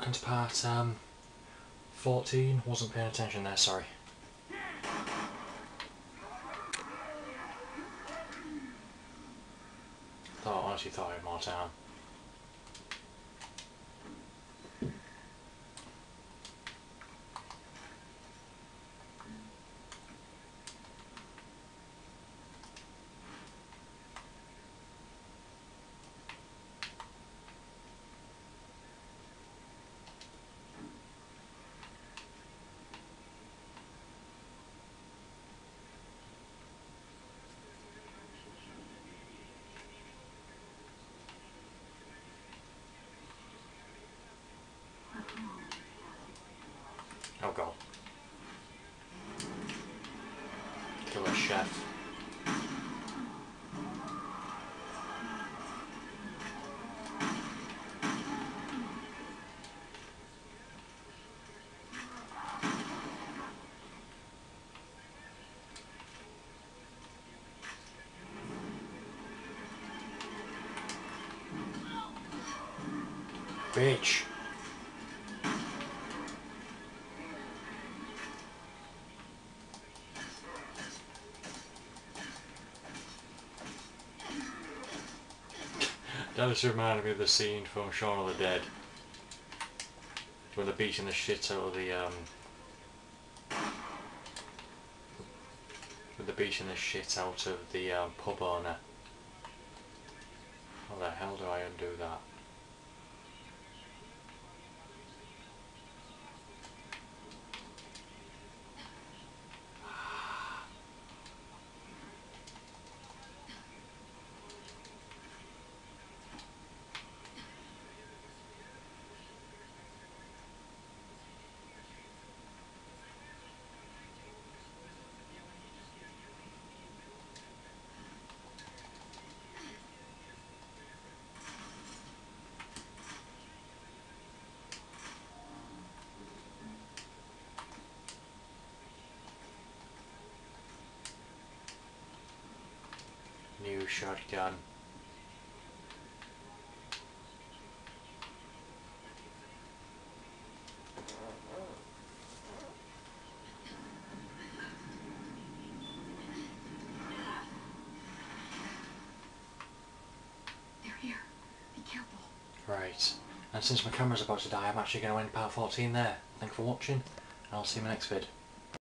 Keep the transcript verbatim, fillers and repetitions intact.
welcome to part um, fourteen. Wasn't paying attention there, sorry. Thought, honestly thought I had more time. Oh god. Killer chef. Bitch. That just reminded me of the scene from Shaun of the Dead when they're beating the shit out of the um when they're beating the shit out of the um, pub owner. How the hell do I undo that? New shotgun. They're here. Be careful. Right. And since my camera's about to die, I'm actually going to end part fourteen there. Thanks for watching, and I'll see you in my next vid.